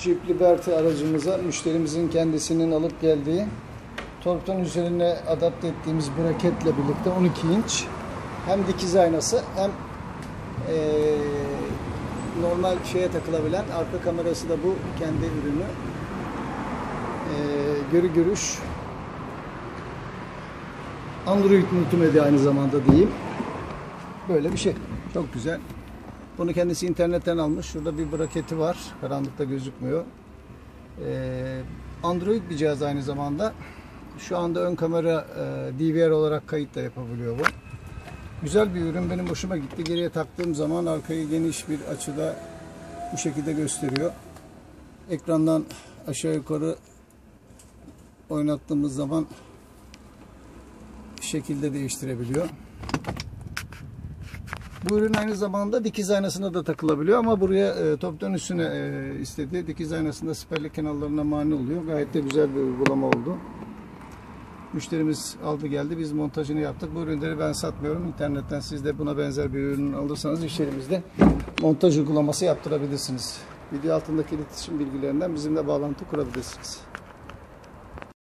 Jeep Liberty aracımıza müşterimizin kendisinin alıp geldiği torpidanın üzerine adapte ettiğimiz braketle birlikte 12 inç hem dikiz aynası hem normal şeye takılabilen, arka kamerası da bu kendi ürünü. Görü görüş Android multimedya aynı zamanda diyeyim. Böyle bir şey. Çok güzel. Bunu kendisi internetten almış. Şurada bir braketi var. Karanlıkta gözükmüyor. Android bir cihaz aynı zamanda. Şu anda ön kamera DVR olarak kayıt da yapabiliyor bu. Güzel bir ürün. Benim hoşuma gitti. Geriye taktığım zaman arkayı geniş bir açıda bu şekilde gösteriyor. Ekrandan aşağı yukarı oynattığımız zaman şekilde değiştirebiliyor. Bu ürün aynı zamanda dikiz aynasına da takılabiliyor ama buraya torpidanın üstüne istedi. Dikiz aynasında siperlik kenarlarına mani oluyor. Gayet de güzel bir uygulama oldu. Müşterimiz aldı geldi. Biz montajını yaptık. Bu ürünleri ben satmıyorum. İnternetten siz de buna benzer bir ürün alırsanız iş yerimizde montaj uygulaması yaptırabilirsiniz. Video altındaki iletişim bilgilerinden bizimle bağlantı kurabilirsiniz.